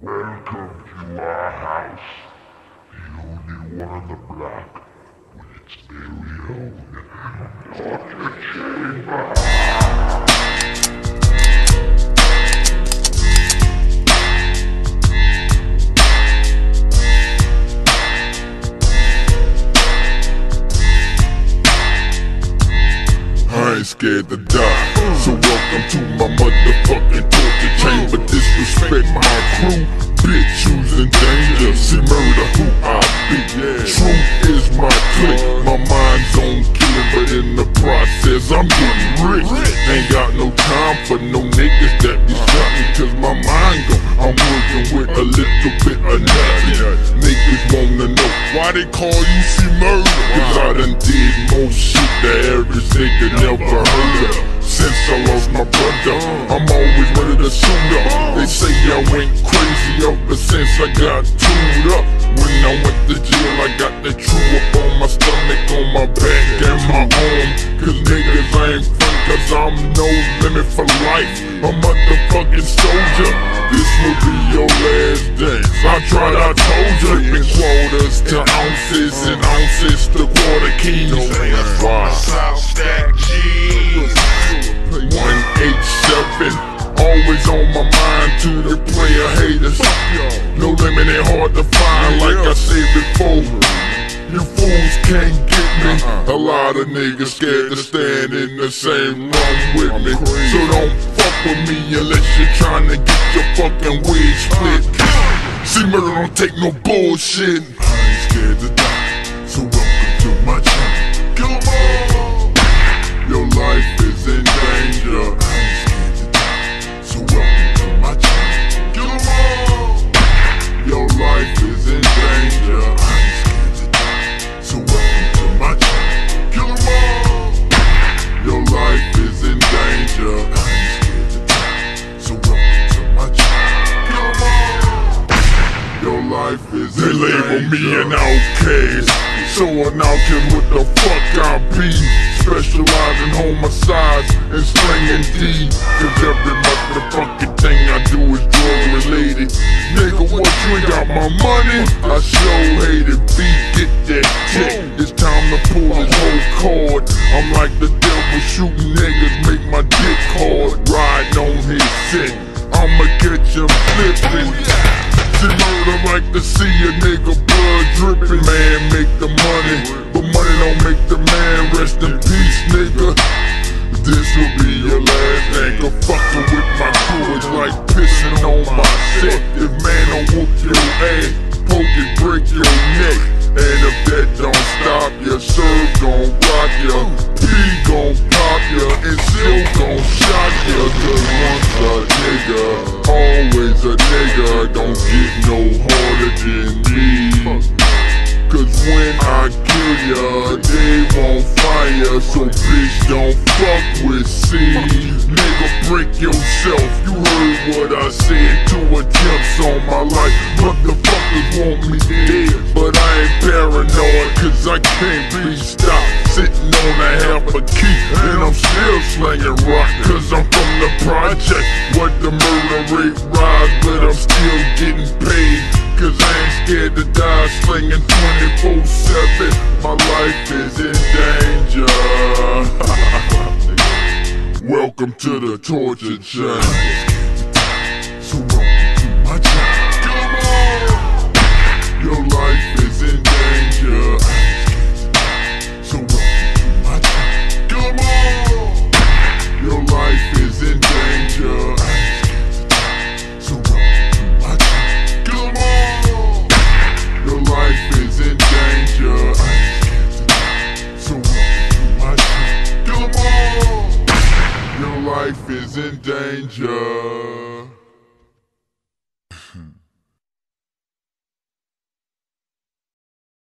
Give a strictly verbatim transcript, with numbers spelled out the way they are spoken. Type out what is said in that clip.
Welcome to our house, the only one on the block with its very own torture chamber. I ain't scared to die, so welcome to my motherfucking torture chamber. Disrespect my crew, bitch, who's in danger. See murder who I be, truth is my clique. My mind's on killing, but in the process I'm getting rich. Ain't got no time for no niggas that be shouting, cause my mind gone. I'm working with a little bit of nothing. Niggas wanna know why they call you see murder, cause I done did more shit the average nigga never heard of. Since I lost my brother, I'm always ready to suit up. They say I went crazy ever since I got tuned up. When I went to jail, I got the T R U up on my stomach, on my back, and my arm. Cause niggas ain't fun, cause I'm no limit for life. A motherfucking soldier, this will be your last dance. I tried, I told you, flipping quarters to ounces and ounces to quarter keys. That's why South Stack G's one eight seven, always on my mind to the player haters. No limit ain't hard to find, like I said before. You fools can't get me. A lot of niggas scared to stand in the same room with me. So don't fuck with me unless you're trying to get your fucking wig split. See, murder don't take no bullshit. I ain't scared to die, so welcome to my channel. Kill 'em all. Your life is in danger. I ain't scared to die, so welcome to my channel. Kill 'em all. Your life is in danger. I ain't scared to die, so welcome to my channel. Kill 'em all. Your life is in danger. I ain't scared to die, so welcome to my channel. Kill 'em all. Your life is in danger. They label me an outcast, so an outcast what the fuck I be. Specializing homicides and slinging D, cause every motherfucking thing I do is drug related. Nigga, what, you ain't got my money? I sure hate it, B, get that check. It's time to pull this whole cord. I'm like the devil shooting niggas, make my dick hard. Riding on his set, I'ma catch him flipping. See murder like to see a nigga blood dripping. Man make the money, but money don't make the man. Rest in peace, nigga. This will be your last nigga. Fucking with my crew is like pissing on my set. If man don't whoop your ass, poke it, break your neck. And if that don't stop ya, serve gon' rock ya, P gon' pop ya, and still gon' shock ya. Cause once a nigga, always a nigga. Don't get no harder than me. Cause when I kill ya, they won't fire. So bitch, don't fuck with C. Nigga, break yourself. You heard what I said. Two attempts on my life. Motherfuckers want me dead, but I ain't paranoid, cause I can't be stopped. Sitting on a half a key, and I'm still slinging rock, cause I'm from the project. What the murder rate rise, but I'm still getting paid. Cause I ain't scared to die, slinging twenty-four seven. My life is in danger. Welcome to the torture chamber. So welcome to my channel. Come on. Your life is in danger. So welcome to my channel. Come on. Your life is in danger. So welcome to my channel. Come on. Your life is in danger. So welcome to my channel. Come on. Your life is in danger.